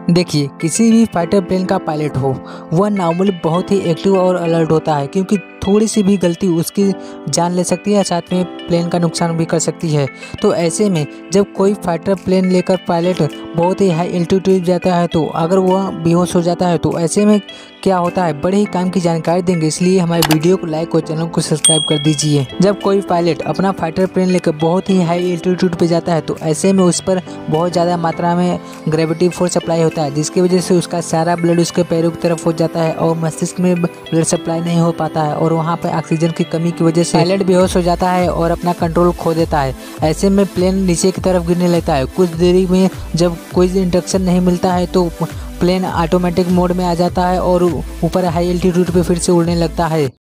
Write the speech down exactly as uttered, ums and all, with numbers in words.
देखिए, किसी भी फाइटर प्लेन का पायलट हो, वह नॉर्मली बहुत ही एक्टिव और अलर्ट होता है, क्योंकि थोड़ी सी भी गलती उसकी जान ले सकती है, साथ में प्लेन का नुकसान भी कर सकती है। तो ऐसे में जब कोई फाइटर प्लेन लेकर पायलट बहुत ही हाई एल्टीट्यूड जाता है, तो अगर वह बेहोश हो जाता है, तो ऐसे में क्या होता है, बड़े ही काम की जानकारी देंगे। इसलिए हमारे वीडियो को लाइक और चैनल को सब्सक्राइब कर दीजिए। जब कोई पायलट अपना फाइटर प्लेन लेकर बहुत ही हाई एल्टीट्यूड पे जाता है, तो ऐसे में उस पर बहुत ज़्यादा मात्रा में ग्रेविटी फोर्स अप्लाई होता है, जिसकी वजह से उसका सारा ब्लड उसके पैरों की तरफ हो जाता है और मस्तिष्क में ब्लड सप्लाई नहीं हो पाता है, और वहाँ पर ऑक्सीजन की कमी की वजह से पायलट बेहोश हो जाता है और अपना कंट्रोल खो देता है। ऐसे में प्लेन नीचे की तरफ गिरने लगता है। कुछ देरी में जब कोई इंस्ट्रक्शन नहीं मिलता है, तो प्लेन ऑटोमेटिक मोड में आ जाता है और ऊपर हाई एल्टीट्यूड पे फिर से उड़ने लगता है।